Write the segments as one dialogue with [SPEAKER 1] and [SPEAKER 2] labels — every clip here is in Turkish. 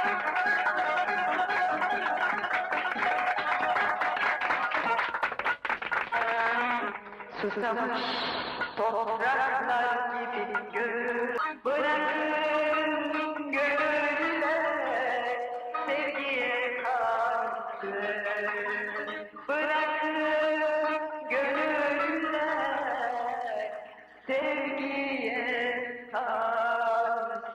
[SPEAKER 1] Susamış topraklar gibi gül bırakın gönüller sevgiye karşı bırakın gönüller sevgiye karşı.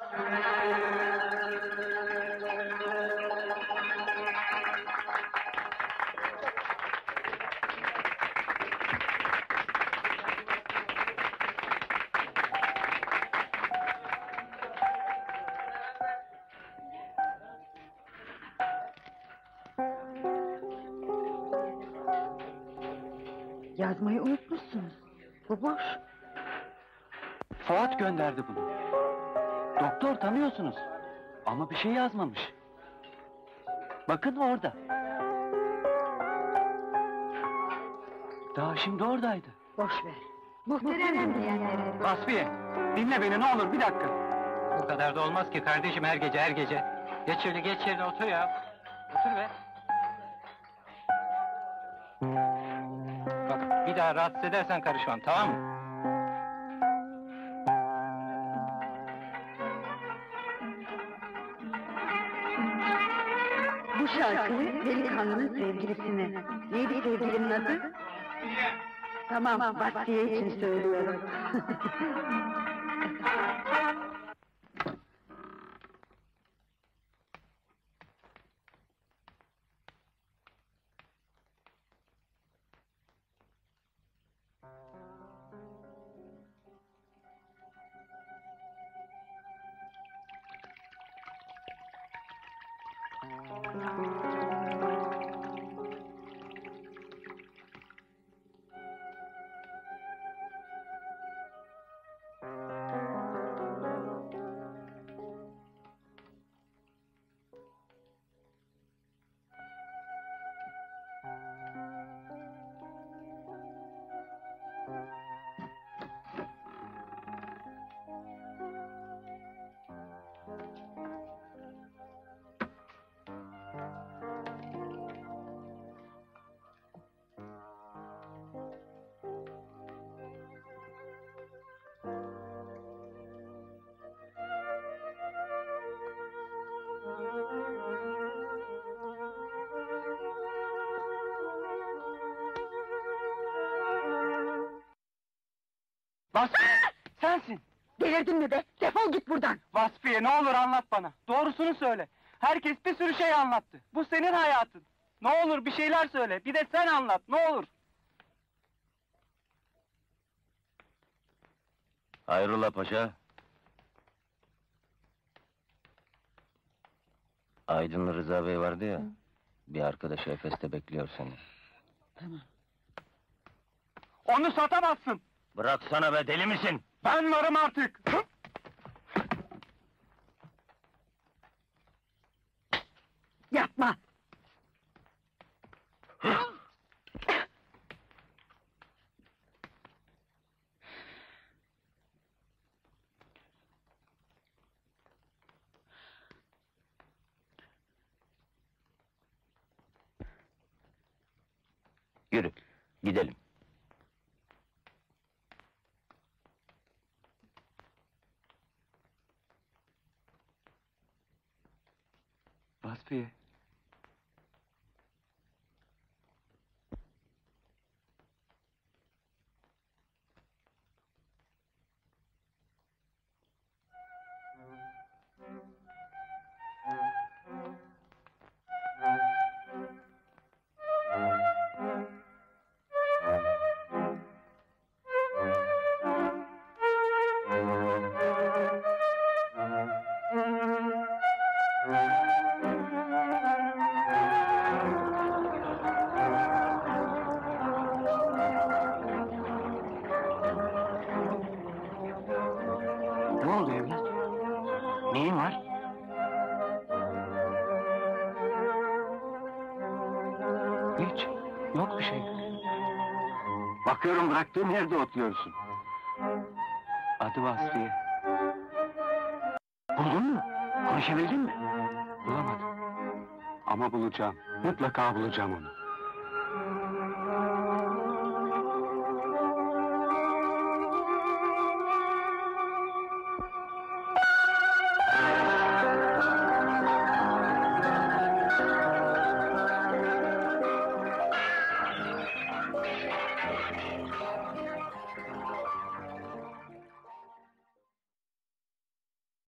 [SPEAKER 2] Yazmayı unutmuşsunuz. Bu boş.
[SPEAKER 3] Fuat gönderdi bunu. Doktor tanıyorsunuz. Ama bir şey yazmamış. Bakın orada. Daha şimdi oradaydı.
[SPEAKER 2] Boş ver. Muhterem diyenlere.
[SPEAKER 3] Vasfiye, dinle beni ne olur bir dakika.
[SPEAKER 4] Bu kadar da olmaz ki kardeşim, her gece her gece. Geç şöyle, geç yerine otur ya. Otur be. Bak, bir daha rahatsız edersen karışmam, tamam mı?
[SPEAKER 2] Bu şarkıyı delikanlının sevgilisine. Neydi sevgilinin adı? Tamam, Vasfiye için söylüyorum.
[SPEAKER 3] Vasfiye, sensin!
[SPEAKER 2] Delirdin mi be? Defol git buradan!
[SPEAKER 3] Vasfiye, ne olur anlat bana. Doğrusunu söyle. Herkes bir sürü şey anlattı. Bu senin hayatın. Ne olur bir şeyler söyle. Bir de sen anlat, ne olur.
[SPEAKER 5] Hayrola paşa? Aydınlı Rıza Bey vardı ya, bir arkadaşı Efes'te bekliyor seni.
[SPEAKER 2] Tamam.
[SPEAKER 3] Onu satamazsın!
[SPEAKER 5] Bıraksana be, deli misin?
[SPEAKER 3] Ben varım artık!
[SPEAKER 2] Yapma!
[SPEAKER 5] Yürü, gidelim.
[SPEAKER 3] Vasfiye. Ne oldu evlat? Neyin var? Hiç, yok bir şey.
[SPEAKER 5] Bakıyorum bıraktığın yerde oturuyorsun.
[SPEAKER 3] Adı Vasfiye.
[SPEAKER 5] Buldun mu? Konuşabildin mi?
[SPEAKER 3] Bulamadım. Ama bulacağım, mutlaka bulacağım onu.